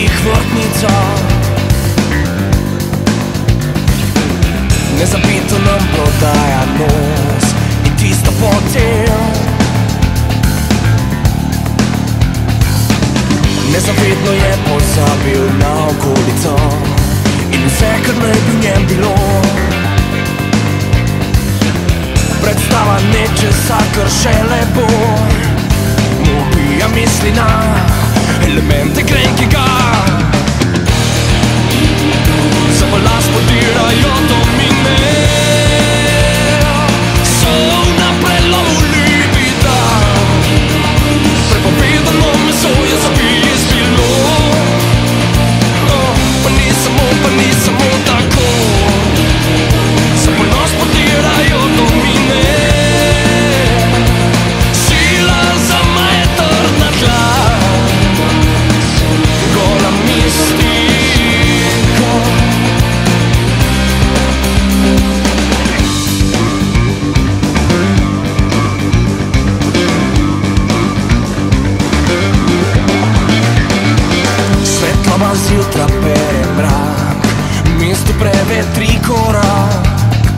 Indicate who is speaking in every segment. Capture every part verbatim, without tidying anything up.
Speaker 1: mestnih vrtnicah. Nezapito nam prodaja nos in tista potem. Nezavedno je pozabil na okolico in vse, kar naj bi v njem bilo. Predstava nečesa, kar šele bo, mu ubija misli na elemente grenkega. Se v las podirajo domine, so na prelomu libida. Prepovedano meso je za pis bilo, pa ni samo, pa ni samo tako. Se v las podirajo domine, sila za majetrna tla, gola mistika. Svetlava zjutra pere mrak, mesto prevetri korak.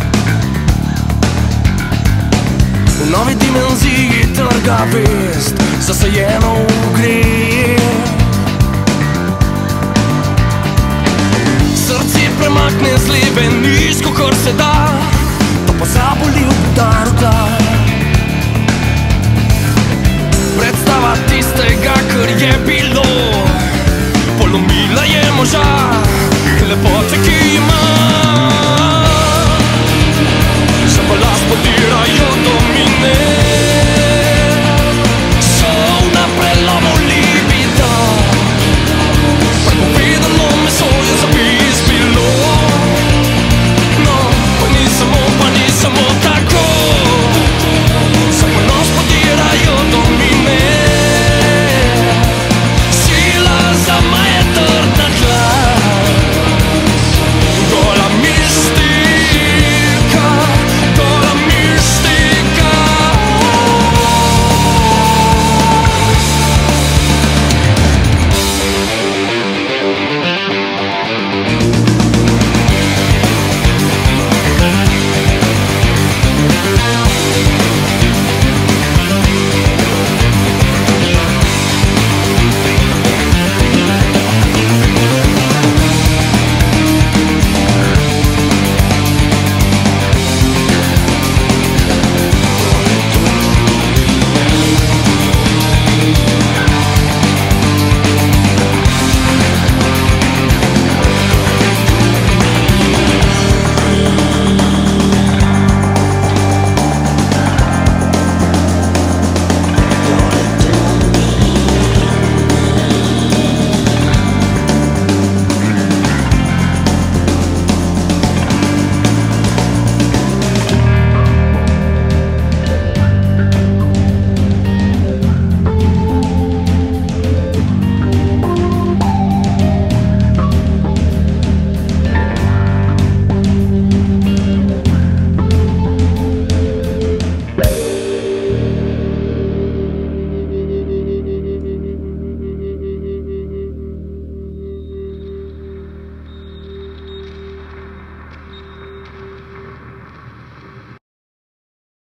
Speaker 1: V novi dimenziji trga vest, zasajeno v greh. Srce premakne z leve nizko, kar se da, to pa zaboli udar v glav. Predstava tistega, kar je bilo, polomila je moža, lepote, ki